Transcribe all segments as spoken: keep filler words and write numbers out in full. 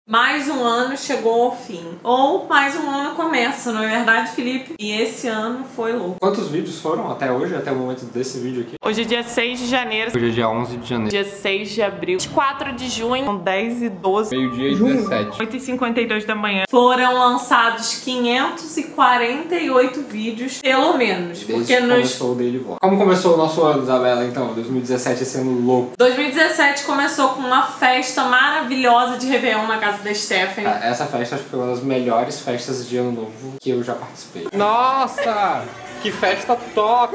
Mais um ano chegou ao fim. Ou mais um ano começa, não é verdade, Felipe? E esse ano foi louco. Quantos vídeos foram até hoje, até o momento desse vídeo aqui? Hoje é dia seis de janeiro. Hoje é dia onze de janeiro. Dia seis de abril. quatro de junho. São dez e doze. Meio-dia e dezessete. oito e cinquenta e dois da manhã. Foram lançados quinhentos e quarenta e oito vídeos, pelo menos. Desde porque que nos... começou o Daily Vlog. Como começou o nosso ano, Isabela, então? dois mil e dezessete, esse ano louco. dois mil e dezessete começou com uma festa maravilhosa de Réveillon na casa da Stephanie. Ah, essa festa acho que foi uma das melhores festas de ano novo que eu já participei. Nossa! Que festa top!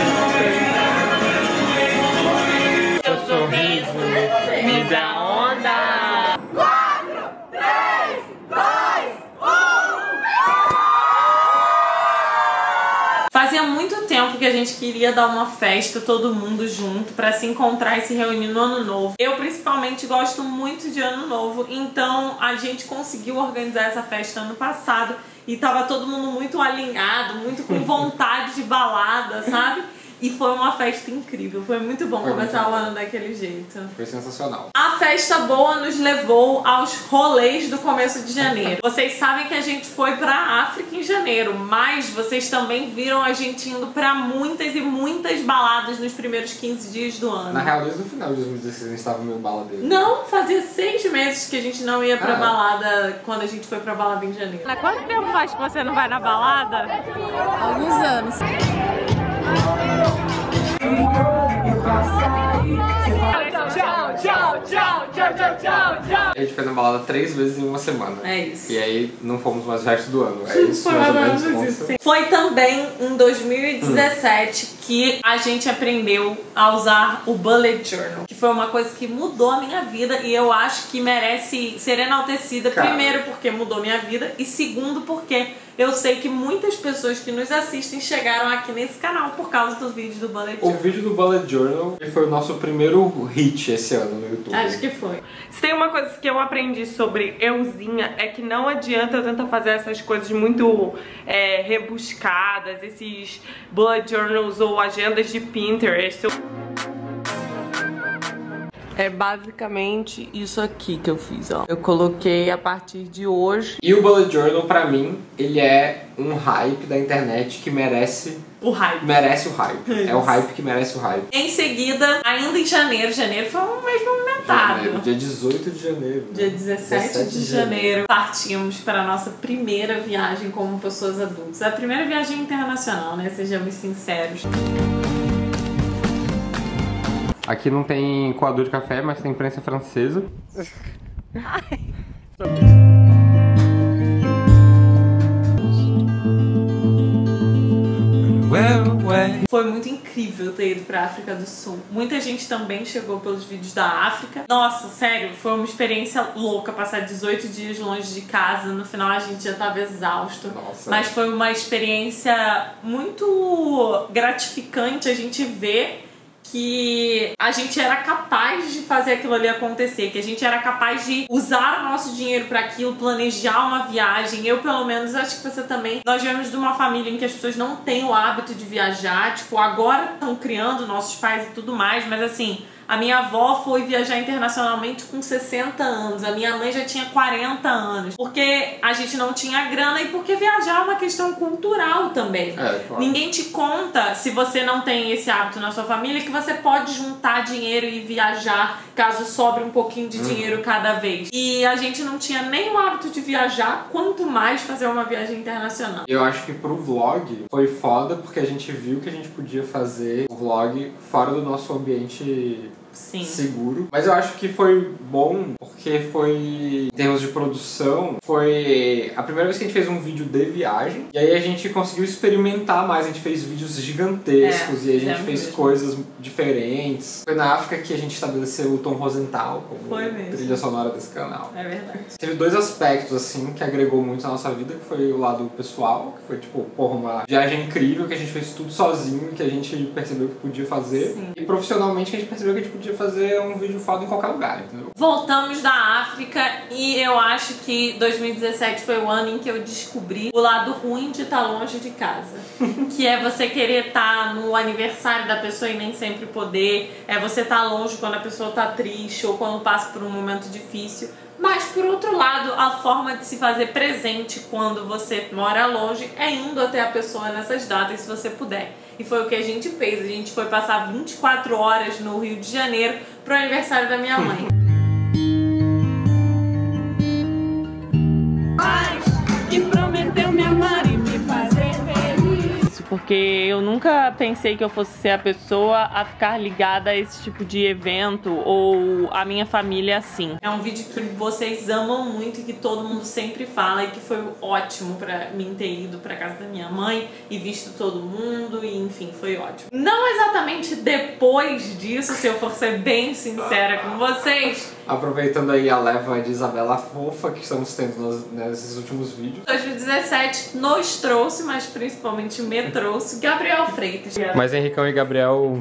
Seu sorriso me dá onda. quatro, três, dois, um. Fazia muito tempo que a gente queria dar uma festa, todo mundo junto, pra se encontrar e se reunir no ano novo. Eu, principalmente, gosto muito de ano novo, então a gente conseguiu organizar essa festa ano passado e tava todo mundo muito alinhado, muito com vontade de balada, sabe? E foi uma festa incrível, foi muito bom Foi começar muito o bom. ano daquele jeito. Foi sensacional. A festa boa nos levou aos rolês do começo de janeiro. Vocês sabem que a gente foi pra África em janeiro, mas vocês também viram a gente indo pra muitas e muitas baladas nos primeiros quinze dias do ano. Na real, desde o final de dois mil e dezesseis a gente tava meio baladeiro. Não, fazia seis meses que a gente não ia pra Ah. balada quando a gente foi pra balada em janeiro. Há quanto tempo faz que você não vai na balada? Alguns anos. Tchau, tchau, tchau, tchau, tchau, tchau, tchau. A gente foi na balada três vezes em uma semana. É isso. E aí não fomos mais o resto do ano. É isso, Foi mais ou mais ou menos. menos consta. isso. Foi também em dois mil e dezessete hum. que a gente aprendeu a usar o Bullet Journal, que foi uma coisa que mudou a minha vida e eu acho que merece ser enaltecida. Cara. Primeiro porque mudou minha vida e segundo porque eu sei que muitas pessoas que nos assistem chegaram aqui nesse canal por causa do vídeo do Bullet O Journal. vídeo do Bullet Journal foi o nosso primeiro hit esse ano no YouTube. Acho que foi. Se tem uma coisa que eu aprendi sobre euzinha é que não adianta eu tentar fazer essas coisas muito é, rebuscadas, esses bullet journals ou agendas de Pinterest. É basicamente isso aqui que eu fiz, ó. Eu coloquei a partir de hoje. E o Bullet Journal, pra mim, ele é um hype da internet que merece... O hype. Merece o hype. Isso. É o hype que merece o hype. Em seguida, ainda em janeiro, janeiro foi um mês movimentado. Janeiro, dia dezoito de janeiro. Dia dezessete de janeiro, partimos para a nossa primeira viagem como pessoas adultas. A primeira viagem internacional, né? Sejamos sinceros. Aqui não tem coador de café, mas tem imprensa francesa. Foi muito incrível ter ido pra África do Sul. Muita gente também chegou pelos vídeos da África. Nossa, sério, foi uma experiência louca passar dezoito dias longe de casa. No final a gente já tava exausto. Nossa. Mas foi uma experiência muito gratificante a gente ver que a gente era capaz de fazer aquilo ali acontecer, que a gente era capaz de usar o nosso dinheiro para aquilo, planejar uma viagem. Eu, pelo menos, acho que você também. Nós viemos de uma família em que as pessoas não têm o hábito de viajar, tipo, agora estão criando nossos pais e tudo mais, mas assim, a minha avó foi viajar internacionalmente com sessenta anos, a minha mãe já tinha quarenta anos, porque a gente não tinha grana e porque viajar é uma questão cultural também. É, claro. Ninguém te conta, se você não tem esse hábito na sua família, que você pode juntar dinheiro e viajar caso sobre um pouquinho de dinheiro cada vez. E a gente não tinha nem o hábito de viajar, quanto mais fazer uma viagem internacional. Eu acho que pro vlog foi foda porque a gente viu que a gente podia fazer o vlog fora do nosso ambiente Sim. seguro. Mas eu acho que foi bom porque foi, em termos de produção, foi a primeira vez que a gente fez um vídeo de viagem. E aí a gente conseguiu experimentar mais. A gente fez vídeos gigantescos É, e a gente fez mesmo. coisas diferentes. Foi na África que a gente estabeleceu o Tom Rosenthal como Foi mesmo. trilha sonora desse canal. É verdade. Teve dois aspectos, assim, que agregou muito na nossa vida, que foi o lado pessoal, que foi, tipo, porra, uma viagem incrível, que a gente fez tudo sozinho, que a gente percebeu que podia fazer. Sim. E profissionalmente que a gente percebeu que a gente podia fazer um vídeo foda em qualquer lugar, entendeu? Voltamos da África e eu acho que dois mil e dezessete foi o ano em que eu descobri o lado ruim de estar longe de casa. Que é você querer estar no aniversário da pessoa e nem sempre poder. É você estar longe quando a pessoa tá triste ou quando passa por um momento difícil. Mas, por outro lado, a forma de se fazer presente quando você mora longe é indo até a pessoa nessas datas, se você puder. E foi o que a gente fez. A gente foi passar vinte e quatro horas no Rio de Janeiro pro aniversário da minha mãe. Que prometeu me amar e me fazer feliz. Porque eu nunca pensei que eu fosse ser a pessoa a ficar ligada a esse tipo de evento ou a minha família assim. É um vídeo que vocês amam muito e que todo mundo sempre fala e que foi ótimo pra mim ter ido pra casa da minha mãe e visto todo mundo e enfim, foi ótimo. Não exatamente depois disso, se eu for ser bem sincera com vocês. Aproveitando aí a leva de Isabela fofa que estamos tendo nos, nesses últimos vídeos. dois mil e dezessete nos trouxe, mas principalmente me trouxe, Gabriel Freitas. Mas Henricão e Gabriel...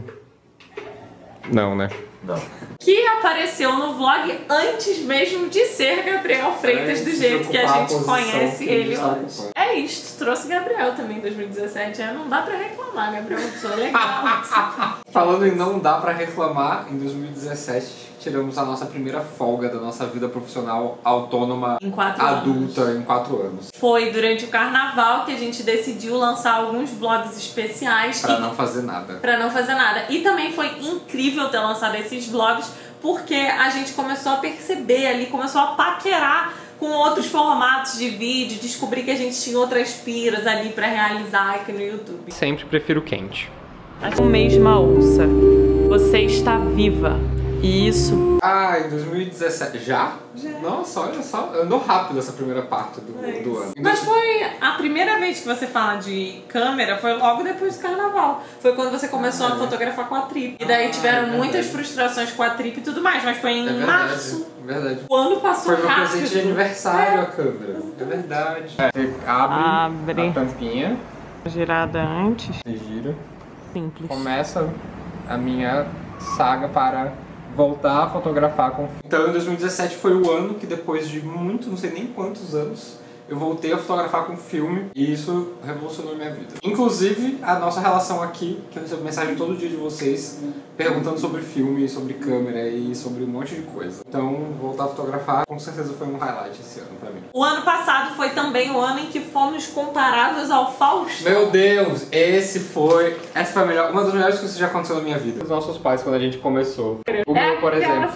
Não, né? Não. Que apareceu no vlog antes mesmo de ser Gabriel Freitas, É, do de jeito que a ocupar a gente posição conhece que ele ele está hoje. ocupando. É isto, trouxe Gabriel também em dois mil e dezessete, é, não dá pra reclamar, Gabriel, uma pessoa legal. Falando em não dá pra reclamar, em dois mil e dezessete tiramos a nossa primeira folga da nossa vida profissional autônoma Em quatro adulta anos. em quatro anos. Foi durante o carnaval que a gente decidiu lançar alguns vlogs especiais Pra e... não fazer nada. Pra não fazer nada. E também foi incrível ter lançado esses vlogs, porque a gente começou a perceber ali, começou a paquerar com outros formatos de vídeo, descobrir que a gente tinha outras piras ali pra realizar aqui no YouTube. Sempre prefiro quente. A mesma ouça. Você está viva. E isso... Ah, em dois mil e dezessete. Já? Já. Nossa, olha só. Andou rápido essa primeira parte do, É do ano. Mas foi a primeira vez que você fala de câmera, foi logo depois do carnaval. Foi quando você começou Ah, a é. fotografar com a trip. E daí Ah, tiveram é muitas verdade. frustrações com a trip e tudo mais, mas foi em É verdade, março. é verdade. O ano passou Foi meu rápido. presente de aniversário a câmera. É verdade. Você abre, Abre. a tampinha, Girada antes. você gira. Simples. Começa a minha saga para voltar a fotografar com filme. Então, em dois mil e dezessete foi o ano que depois de muito, não sei nem quantos anos, eu voltei a fotografar com filme e isso revolucionou minha vida. Inclusive, a nossa relação aqui, que eu recebo mensagem todo dia de vocês perguntando sobre filme, sobre câmera e sobre um monte de coisa. Então, voltar a fotografar com certeza foi um highlight esse ano pra mim. O ano passado foi também o ano em que fomos comparados ao Faustão. Meu Deus, esse foi... Essa foi a melhor, uma das melhores coisas que já aconteceu na minha vida. Os nossos pais, quando a gente começou. O meu, por exemplo.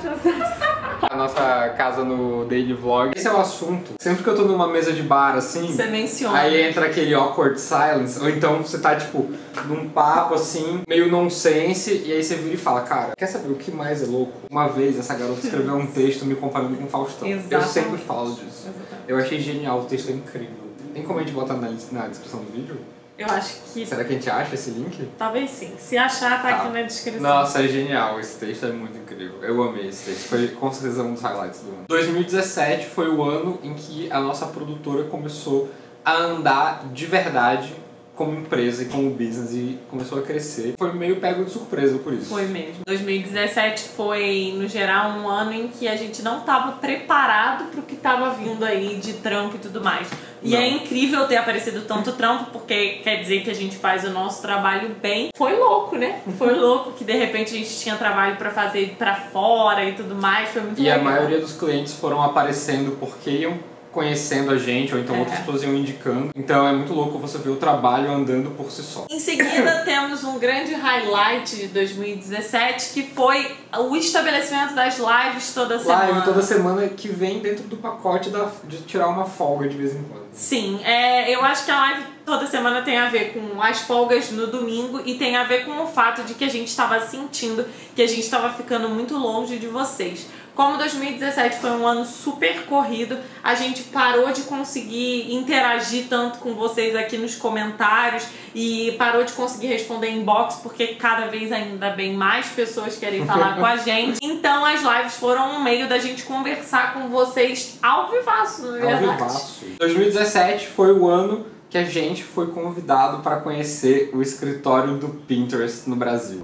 A nossa casa no Daily Vlog. Esse é o assunto. Sempre que eu tô numa mesa de bar, assim... Você menciona. Aí entra aquele awkward silence, ou então você tá, tipo, num papo, assim, meio nonsense, e aí você vira e fala, cara, quer saber o que mais é louco? Uma vez essa garota escreveu um texto me comparando com o Faustão. Exatamente. Eu sempre falo disso. Exatamente. Eu achei genial, o texto é incrível. Tem como a gente botar na, na descrição do vídeo? Eu acho que Será que a gente acha esse link? talvez sim. Se achar, tá, Tá. aqui na descrição. Nossa, é genial, esse texto é muito incrível. Eu amei esse texto, foi com certeza um dos highlights do ano. dois mil e dezessete foi o ano em que a nossa produtora começou a andar de verdade como empresa e como business e começou a crescer. Foi meio pego de surpresa por isso. Foi mesmo. dois mil e dezessete foi, no geral, um ano em que a gente não estava preparado pro que estava vindo aí de trampo e tudo mais. E Não. é incrível ter aparecido tanto trampo, porque quer dizer que a gente faz o nosso trabalho bem. Foi louco, né? Foi louco que de repente a gente tinha trabalho pra fazer pra fora e tudo mais. Foi muito E legal. a maioria dos clientes foram aparecendo porque iam conhecendo a gente, ou então É. outras pessoas iam indicando. Então é muito louco você ver o trabalho andando por si só. Em seguida, temos um grande highlight de dois mil e dezessete, que foi o estabelecimento das lives toda semana. Live toda semana que vem dentro do pacote da, de tirar uma folga de vez em quando. Sim, é, eu acho que a live toda semana tem a ver com as folgas no domingo e tem a ver com o fato de que a gente estava sentindo que a gente estava ficando muito longe de vocês. Como dois mil e dezessete foi um ano super corrido, a gente parou de conseguir interagir tanto com vocês aqui nos comentários e parou de conseguir responder inbox porque cada vez ainda bem mais pessoas querem falar com a gente. Então as lives foram um meio da gente conversar com vocês ao vivaço, na verdade. Ao vivaço. dois mil e dezessete foi o ano que a gente foi convidado para conhecer o escritório do Pinterest no Brasil.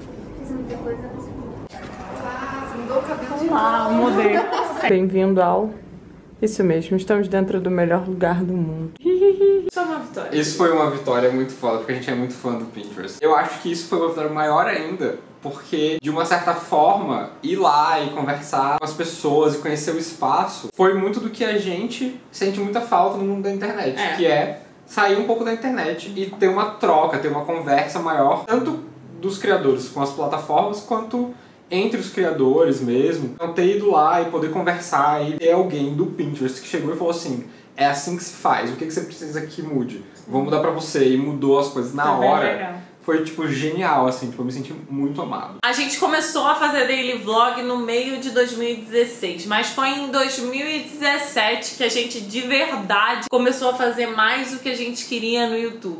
Olá, mudei. Bem-vindo ao... Isso mesmo, estamos dentro do melhor lugar do mundo. Isso é uma vitória. Isso foi uma vitória muito foda, porque a gente é muito fã do Pinterest. Eu acho que isso foi uma vitória maior ainda, porque de uma certa forma ir lá e conversar com as pessoas e conhecer o espaço foi muito do que a gente sente muita falta no mundo da internet, É. que é sair um pouco da internet e ter uma troca, ter uma conversa maior, tanto dos criadores com as plataformas, quanto entre os criadores mesmo. Então ter ido lá e poder conversar e ter alguém do Pinterest que chegou e falou assim, é assim que se faz, o que você precisa que mude? Vou mudar pra você, e mudou as coisas na Foi bem hora. legal. Foi, tipo, genial, assim, tipo, eu me senti muito amado. A gente começou a fazer daily vlog no meio de dois mil e dezesseis, mas foi em dois mil e dezessete que a gente, de verdade, começou a fazer mais o que a gente queria no YouTube.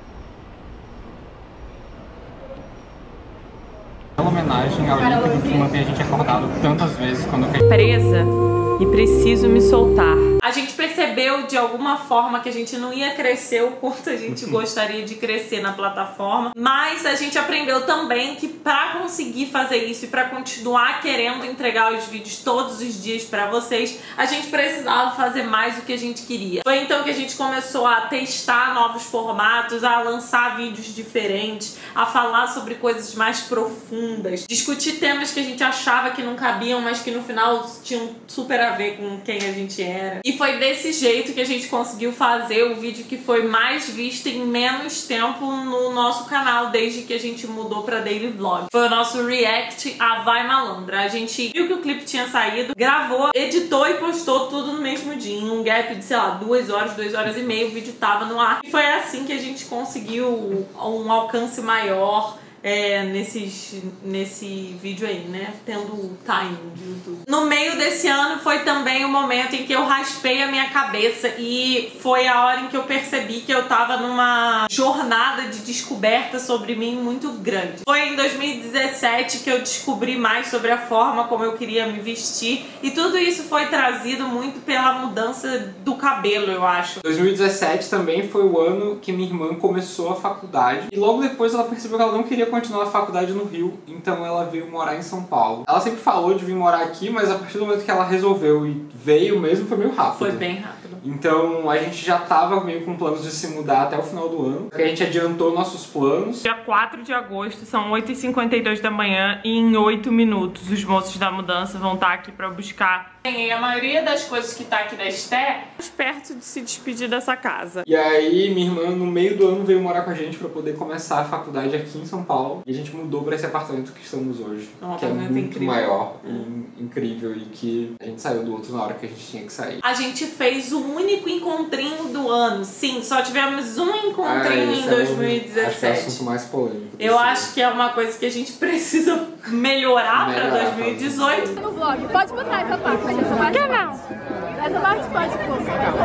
Uma homenagem ao líquido que mantém a gente acordado tantas vezes quando... Presa e preciso me soltar. A gente percebeu de alguma forma que a gente não ia crescer o quanto a gente gostaria de crescer na plataforma, mas a gente aprendeu também que pra conseguir fazer isso e pra continuar querendo entregar os vídeos todos os dias pra vocês, a gente precisava fazer mais do que a gente queria. Foi então que a gente começou a testar novos formatos, a lançar vídeos diferentes, a falar sobre coisas mais profundas, discutir temas que a gente achava que não cabiam, mas que no final tinham super a ver com quem a gente era. E foi desse jeito que a gente conseguiu fazer o vídeo que foi mais visto em menos tempo no nosso canal, desde que a gente mudou pra daily vlog. Foi o nosso react a Vai Malandra. A gente viu que o clipe tinha saído, gravou, editou e postou tudo no mesmo dia. Em um gap de, sei lá, duas horas, duas horas e meia, o vídeo tava no ar. E foi assim que a gente conseguiu um alcance maior É, nesses, nesse vídeo aí, né? Tendo o time do YouTube. No meio desse ano foi também o momento em que eu raspei a minha cabeça e foi a hora em que eu percebi que eu tava numa jornada de descoberta sobre mim muito grande. Foi em dois mil e dezessete que eu descobri mais sobre a forma como eu queria me vestir e tudo isso foi trazido muito pela mudança do cabelo, eu acho. dois mil e dezessete também foi o ano que minha irmã começou a faculdade e logo depois ela percebeu que ela não queria continuar a faculdade no Rio, então ela veio morar em São Paulo. Ela sempre falou de vir morar aqui, mas a partir do momento que ela resolveu e veio mesmo, foi meio rápido. Foi bem rápido. Então a gente já tava meio com planos de se mudar até o final do ano, porque a gente adiantou nossos planos. Dia quatro de agosto, são oito e cinquenta e dois da manhã e em oito minutos os moços da mudança vão estar aqui pra buscar. E a maioria das coisas que tá aqui da Esté, perto de se despedir dessa casa. E aí minha irmã no meio do ano veio morar com a gente pra poder começar a faculdade aqui em São Paulo. E a gente mudou pra esse apartamento que estamos hoje, Um que é apartamento muito incrível. maior e incrível e que a gente saiu do outro na hora que a gente tinha que sair. A gente fez o único encontrinho do ano. Sim, só tivemos um encontrinho Ah, em esse dois é mil e o- Acho que é o dezessete. assunto mais polêmico. Eu desse acho que é uma coisa que a gente precisa melhorar pra Melhorar, dois mil e dezoito. No vlog, pode botar essa parte, essa parte. Quer não? Essa parte pode pôr.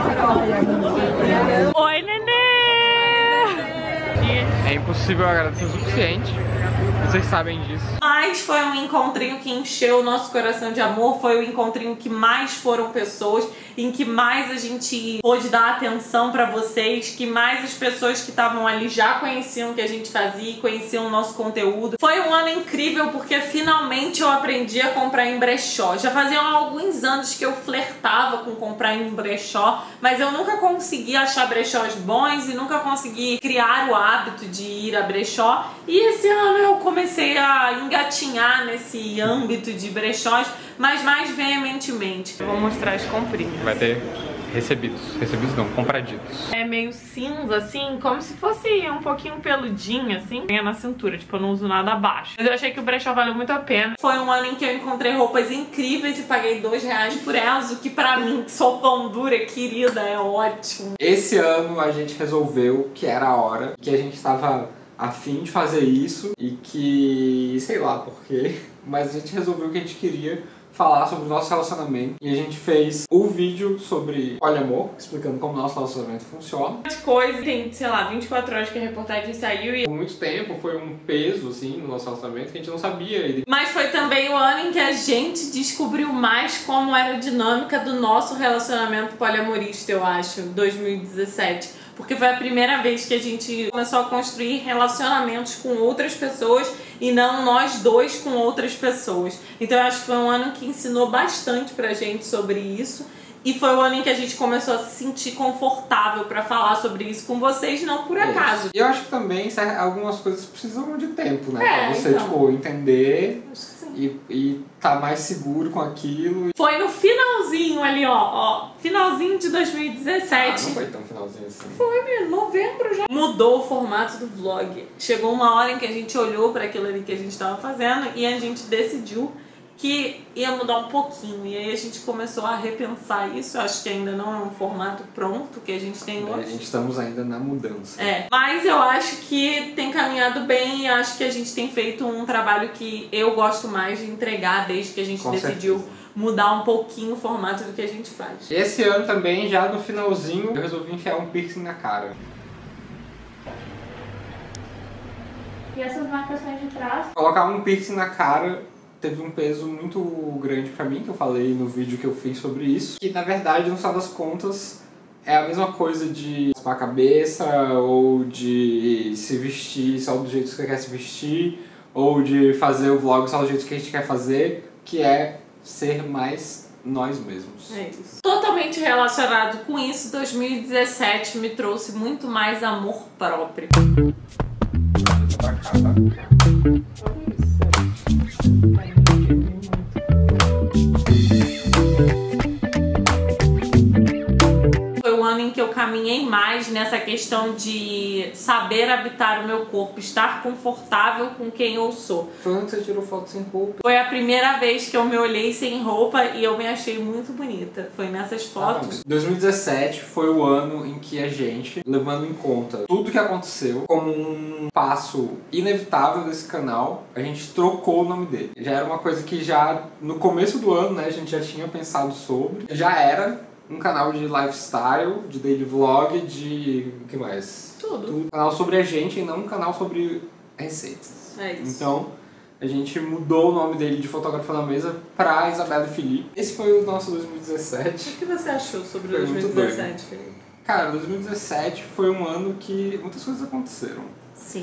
Oi, nenê! É impossível agradecer o suficiente. Vocês sabem disso. Mas foi um encontrinho que encheu o nosso coração de amor, foi o encontrinho que mais foram pessoas, em que mais a gente pôde dar atenção pra vocês, que mais as pessoas que estavam ali já conheciam o que a gente fazia e conheciam o nosso conteúdo. Foi um ano incrível porque finalmente eu aprendi a comprar em brechó. Já faziam alguns anos que eu flertava com comprar em brechó, mas eu nunca consegui achar brechós bons e nunca consegui criar o hábito de ir a brechó. E esse ano eu comecei a engatinhar nesse âmbito de brechós, mas mais veementemente. Eu vou mostrar as comprinhas. Vai ter recebidos. Recebidos não, compraditos. É meio cinza, assim, como se fosse um pouquinho peludinho, assim. Venha na cintura, tipo, eu não uso nada abaixo. Mas eu achei que o brechó valeu muito a pena. Foi um ano em que eu encontrei roupas incríveis e paguei dois reais por elas, o que pra mim, que sou pão dura, querida, é ótimo. Esse ano a gente resolveu que era a hora, que a gente estava a fim de fazer isso e que, sei lá por quê, mas a gente resolveu que a gente queria falar sobre o nosso relacionamento e a gente fez o vídeo sobre poliamor, explicando como o nosso relacionamento funciona. As coisas, tem, sei lá, vinte e quatro horas que a reportagem saiu e... Por muito tempo foi um peso, assim, no nosso relacionamento que a gente não sabia. Mas foi também o ano em que a gente descobriu mais como era a dinâmica do nosso relacionamento poliamorista, eu acho, dois mil e dezessete. Porque foi a primeira vez que a gente começou a construir relacionamentos com outras pessoas e não nós dois com outras pessoas. Então eu acho que foi um ano que ensinou bastante pra gente sobre isso. E foi o ano em que a gente começou a se sentir confortável pra falar sobre isso com vocês, não por acaso. E eu acho que também algumas coisas precisam de tempo, né? É, pra você, então. tipo, entender Acho que sim. e, e tá mais seguro com aquilo. Foi no finalzinho ali, ó, ó. Finalzinho de dois mil e Ah, dezessete. não foi tão finalzinho assim. Foi mesmo, novembro já. Mudou o formato do vlog. Chegou uma hora em que a gente olhou pra aquilo ali que a gente tava fazendo e a gente decidiu que ia mudar um pouquinho. E aí a gente começou a repensar isso. Eu acho que ainda não é um formato pronto que a gente tem A hoje. gente estamos ainda na mudança. É, mas eu acho que tem caminhado bem e acho que a gente tem feito um trabalho que eu gosto mais de entregar desde que a gente Com decidiu certeza. mudar um pouquinho o formato do que a gente faz. E esse ano também, já no finalzinho, eu resolvi enfiar um piercing na cara. E essas marcações de trás? Colocar um piercing na cara teve um peso muito grande pra mim, que eu falei no vídeo que eu fiz sobre isso. Que na verdade, no final das contas, é a mesma coisa de raspar a cabeça, ou de se vestir só do jeito que você quer se vestir, ou de fazer o vlog só do jeito que a gente quer fazer, que é ser mais nós mesmos. É isso. Totalmente relacionado com isso, dois mil e dezessete me trouxe muito mais amor próprio. Pra cá, tá? Foi o ano em que eu caminhei mais nessa questão de saber habitar o meu corpo, estar confortável com quem eu sou. Foi onde você tirou foto sem roupa. Foi a primeira vez que eu me olhei sem roupa e eu me achei muito bonita. Foi nessas fotos. dois mil e dezessete foi o ano em que a gente, levando em conta tudo que aconteceu, como um passo inevitável desse canal, a gente trocou o nome dele. Já era uma coisa que já no começo do ano, né, a gente já tinha pensado sobre. Já era um canal de lifestyle, de daily vlog, de... o que mais? Tudo. Tudo. Um canal sobre a gente e não um canal sobre receitas. É isso. Então, a gente mudou o nome dele de Fotógrafo na Mesa pra Isabela e Felipe. Esse foi o nosso dois mil e dezessete. O que você achou sobre Foi dois mil e muito dezessete, Felipe? Cara, dois mil e dezessete foi um ano que muitas coisas aconteceram. Sim.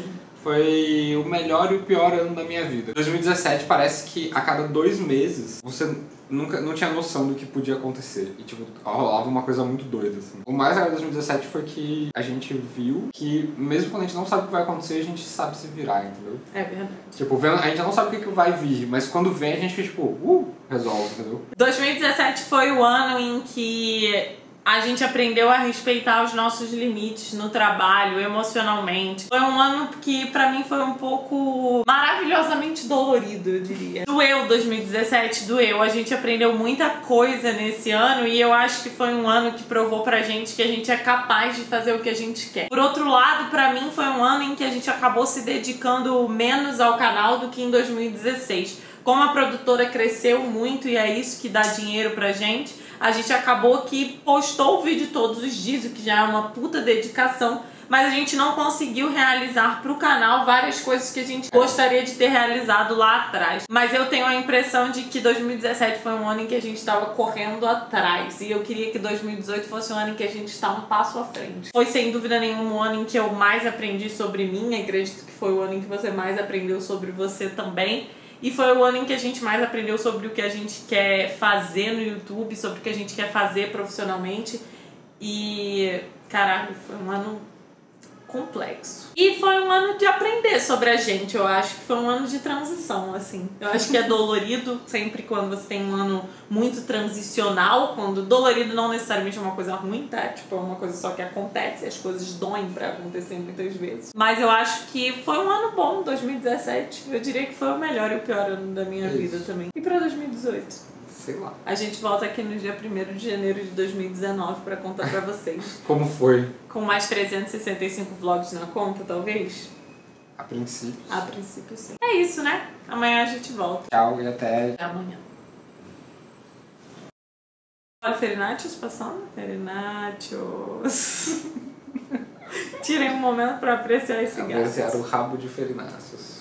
Foi o melhor e o pior ano da minha vida. dois mil e dezessete parece que a cada dois meses você nunca não tinha noção do que podia acontecer. E tipo, rolava uma coisa muito doida, assim. O mais legal de dois mil e dezessete foi que a gente viu que mesmo quando a gente não sabe o que vai acontecer, a gente sabe se virar, entendeu? É verdade. Tipo, vendo, a gente não sabe o que que vai vir, mas quando vem a gente fica tipo, uh, resolve, entendeu? dois mil e dezessete foi o ano em que a gente aprendeu a respeitar os nossos limites no trabalho, emocionalmente. Foi um ano que pra mim foi um pouco maravilhosamente dolorido, eu diria. Doeu dois mil e dezessete, doeu. A gente aprendeu muita coisa nesse ano e eu acho que foi um ano que provou pra gente que a gente é capaz de fazer o que a gente quer. Por outro lado, pra mim foi um ano em que a gente acabou se dedicando menos ao canal do que em dois mil e dezesseis. Como a produtora cresceu muito e é isso que dá dinheiro pra gente, a gente acabou que postou o vídeo todos os dias, o que já é uma puta dedicação, mas a gente não conseguiu realizar pro canal várias coisas que a gente gostaria de ter realizado lá atrás. Mas eu tenho a impressão de que dois mil e dezessete foi um ano em que a gente estava correndo atrás e eu queria que dois mil e dezoito fosse um ano em que a gente está um passo à frente. Foi sem dúvida nenhuma um ano em que eu mais aprendi sobre mim, acredito que foi o ano em que você mais aprendeu sobre você também. E foi o ano em que a gente mais aprendeu sobre o que a gente quer fazer no YouTube, sobre o que a gente quer fazer profissionalmente. E, caralho, foi um ano complexo. E foi um ano de aprender sobre a gente, eu acho que foi um ano de transição, assim. Eu acho que é dolorido sempre quando você tem um ano muito transicional, quando dolorido não necessariamente é uma coisa ruim, tá? Tipo, é uma coisa só que acontece, as coisas doem pra acontecer muitas vezes. Mas eu acho que foi um ano bom, dois mil e dezessete. Eu diria que foi o melhor e o pior ano da minha Isso. vida também. E pra dois mil e dezoito? Sei lá. A gente volta aqui no dia primeiro de janeiro de dois mil e dezenove pra contar pra vocês. Como foi? Com mais trezentos e sessenta e cinco vlogs na conta, talvez? A princípio. A princípio, sim. É isso, né? Amanhã a gente volta. Tchau e até... Até amanhã. Olha o Ferinatius passando. Ferinatius. Tirem um momento pra apreciar esse gato. Apreciar o rabo de Ferináceos.